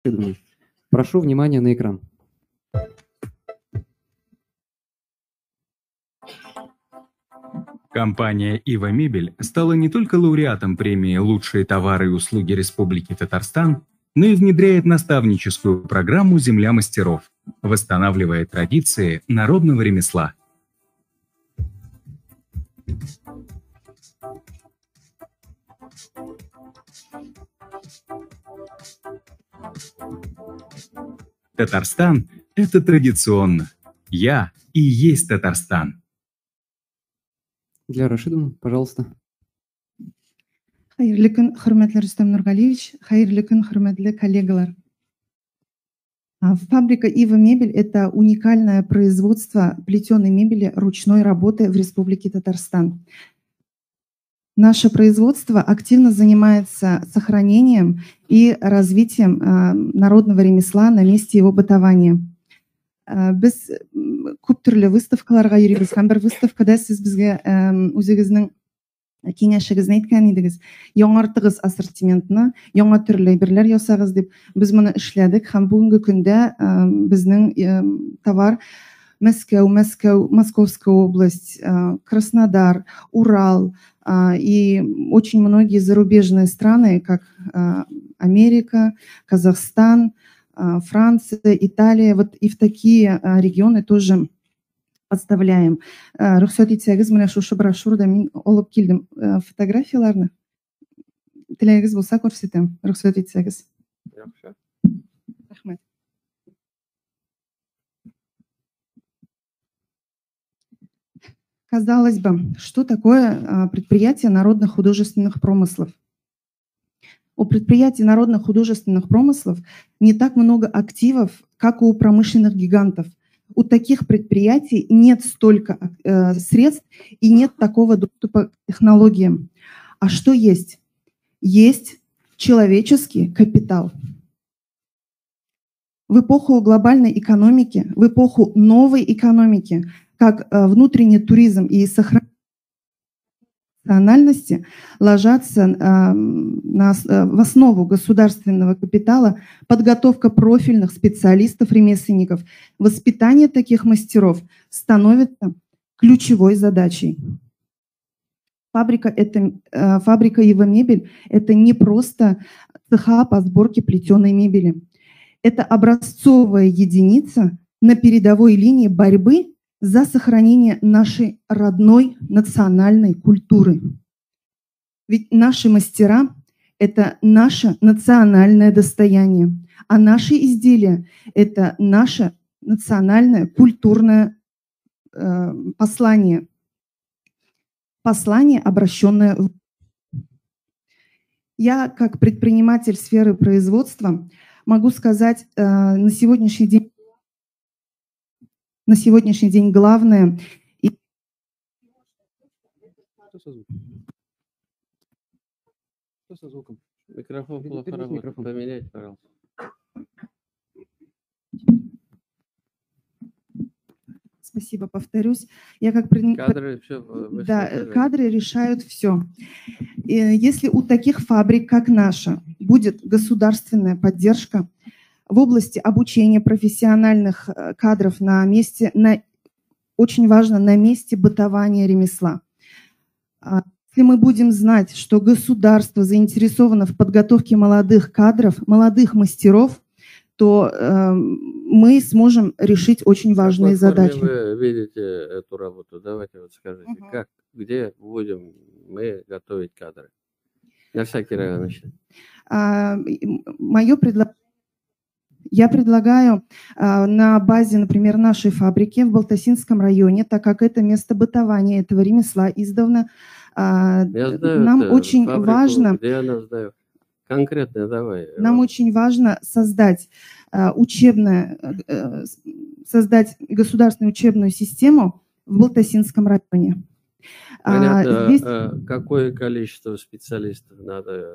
Прошу внимания на экран. Компания «Ива Мебель» стала не только лауреатом премии «Лучшие товары и услуги Республики Татарстан», но и внедряет наставническую программу «Земля мастеров», восстанавливая традиции народного ремесла. Татарстан – это традиционно. Я и есть Татарстан. Диляра Рашидовна, пожалуйста. Хайырлы күн, хөрмәтле Рөстәм Нургалиевич, хайырлы күн, хөрмәтле коллегалар. Фабрика «Ива Мебель» – это уникальное производство плетеной мебели ручной работы в Республике Татарстан. Наше производство активно занимается сохранением и развитием народного ремесла на месте его бытования. Біз көп түрлі выставкаларға йөрибез, һәм бер выставкада сіз бізге үзегезнең киңәшегезне әйткән идегез. Яңартыгыз ассортиментны, яңа төрле әйберләр ясагыз дип, без моны эшләдек һәм бүгенге көндә безнең товар Московская область, Краснодар, Урал и очень многие зарубежные страны, как Америка, Казахстан, Франция, Италия, вот и в такие регионы тоже поставляем. Рөхсәт итсәгез, менә шушы брошюрада мин алып килдем фотографияларны. Теләгегез булса күрсәтәм, рөхсәт итсәгез. Рәхмәт. Казалось бы, что такое предприятие народных художественных промыслов? У предприятий народных художественных промыслов не так много активов, как у промышленных гигантов. У таких предприятий нет столько средств и нет такого доступа к технологиям. А что есть? Есть человеческий капитал. В эпоху глобальной экономики, в эпоху новой экономики, как внутренний туризм и сохранение национальности ложатся в основу государственного капитала подготовка профильных специалистов-ремесленников. Воспитание таких мастеров становится ключевой задачей. Фабрика «Ива Мебель» – это не просто цеха по сборке плетеной мебели. Это образцовая единица на передовой линии борьбы за сохранение нашей родной национальной культуры. Ведь наши мастера – это наше национальное достояние, а наши изделия – это наше национальное культурное послание. Послание, обращенное в... Я, как предприниматель сферы производства, могу сказать, на сегодняшний день главное... Что со звуком? Микрофон плохо работает. Поменять, пожалуйста. Спасибо, повторюсь. Я как кадры, кадры решают все. И если у таких фабрик, как наша, будет государственная поддержка в области обучения профессиональных кадров на месте, очень важно, на месте бытования ремесла. Если мы будем знать, что государство заинтересовано в подготовке молодых кадров, молодых мастеров, то мы сможем решить очень важные задачи. Как вы видите эту работу? Давайте вот скажите, где будем мы готовить кадры? На всякий район еще. Я предлагаю на базе, например, нашей фабрики в Балтасинском районе, так как это место бытования этого ремесла издавна, нам очень важно... Где я знаю? Конкретно давай. Нам очень важно создать государственную учебную систему в Балтасинском районе. Понятно, здесь... Какое количество специалистов надо?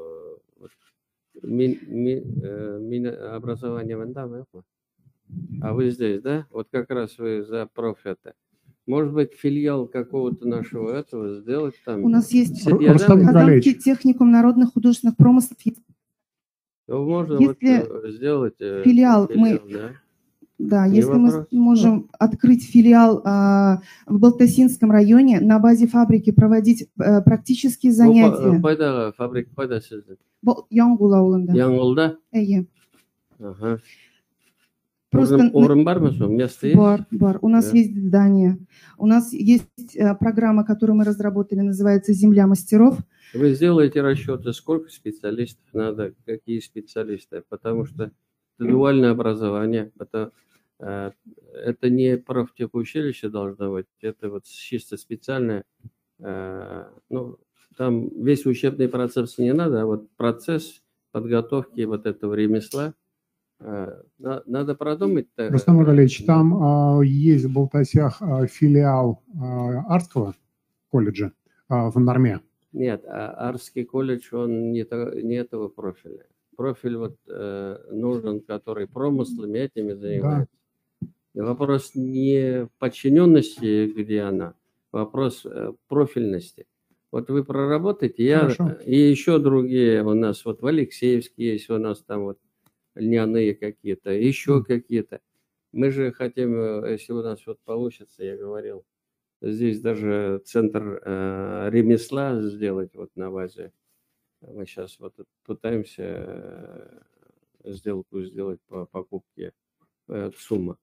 Образование вон. А вы здесь, да? Вот как раз вы за профи-то. Может быть, филиал какого-то нашего этого сделать там? У нас есть Казанский техникум народных художественных промыслов. то можно Если вот сделать филиал мы- да. Да, Не если мы вопрос. можем открыть филиал в Балтасинском районе, на базе фабрики проводить практические занятия. Қайда фабрика қайда сіздің? Яңғыл ауылында. Яңғылда? Иә. Ага. Просто Орын бар ма сол? Место есть? бар. У нас Да. есть здание. У нас есть программа, которую мы разработали, называется «Земля мастеров». Вы сделаете расчеты, сколько специалистов надо, какие специалисты, потому что это дуальное образование, это не профтехучилище должно быть, это вот чисто специальное, ну, там весь учебный процесс не надо, а вот процесс подготовки вот этого ремесла, надо продумать. Рустам Нургалиевич, там есть в Балтасях филиал Арского колледжа в Нарме. Нет, Арский колледж, он не этого профиля. Профиль вот нужен, который промыслами этими занимается. И вопрос не в подчиненности, где она, вопрос профильности. Вот вы проработаете, Хорошо. И еще другие у нас, вот в Алексеевске есть у нас там вот льняные какие-то, еще какие-то. Мы же хотим, если у нас вот получится, я говорил, здесь даже центр ремесла сделать вот на базе. Мы сейчас вот пытаемся сделку сделать по покупке суммы.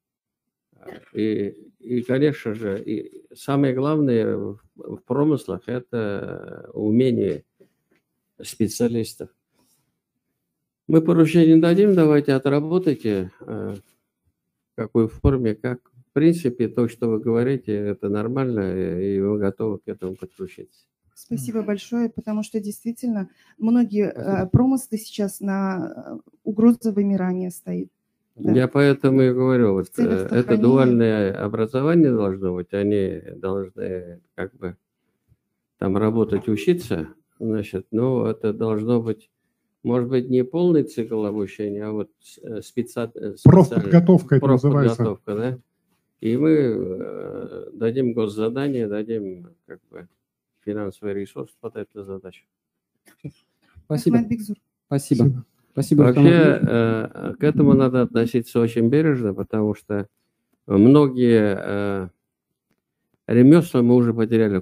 И, конечно же, и самое главное в промыслах – это умение специалистов. Мы поручение не дадим, давайте отработайте, в какой форме, как. В принципе, то, что вы говорите, это нормально, и мы готовы к этому подключиться. Спасибо большое, потому что действительно многие промыслы сейчас на угрозе вымирания стоит. Да. Я поэтому и говорю, вот Целях это сохранения. дуальное образование должно быть, они должны как бы там работать, учиться, значит, но это должно быть, может быть, не полный цикл обучения, а вот Профподготовка это называется. профподготовка, да. И мы дадим госзадание, дадим как бы финансовый ресурс под эту задачу. Спасибо. Ахмед Бигзур. Спасибо. Спасибо. Рустам Нургалиевич. Вообще к этому надо относиться очень бережно, потому что многие ремесла мы уже потеряли.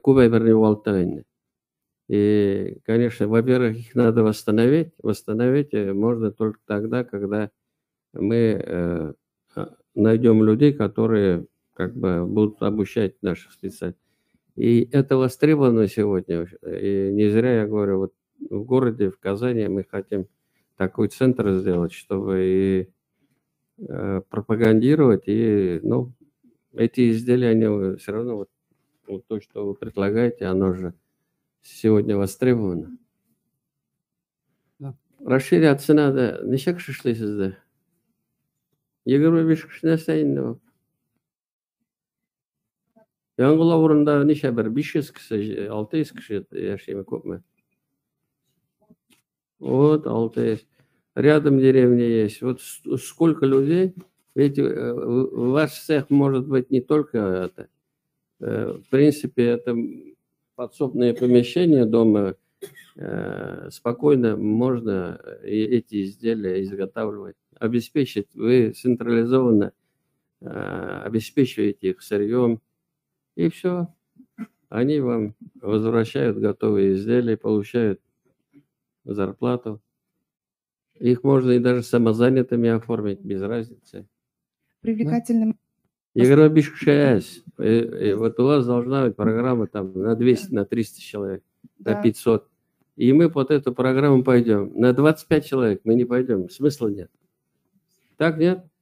И, конечно, во-первых, их надо восстановить. Восстановить можно только тогда, когда мы найдем людей, которые как бы будут обучать наших специалистов. И это востребовано сегодня. И не зря я говорю, вот в городе, в Казани мы хотим такой центр сделать, чтобы и пропагандировать, и, ну, эти изделия, они все равно, вот то, что вы предлагаете, оно же сегодня востребовано. Да. Расширяться надо. Неше кіші ішлейсізді? 25 кішіне істейін. Яңғыл ауырында неше бір 500 кіші, 600 кіші яшейме көп ме? Вот 600. Рядом деревня есть. Вот сколько людей. Ведь ваш цех может быть не только это. В принципе, это подсобное помещение дома. Спокойно можно эти изделия изготавливать. Обеспечить. Вы централизованно обеспечиваете их сырьем. И все. Они вам возвращают готовые изделия, получают зарплату. Их можно и даже самозанятыми оформить, без разницы. Привлекательным. Игра бишкшаясь. Вот у вас должна быть программа там на 200, на 300 человек, Да. на 500. И мы под эту программу пойдем. На 25 человек мы не пойдем. Смысла нет. Так нет?